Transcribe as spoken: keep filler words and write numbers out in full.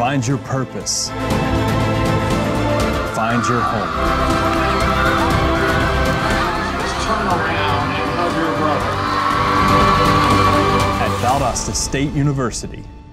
Find your purpose. Find your home. Just turn around and hug your brother. At Valdosta State University.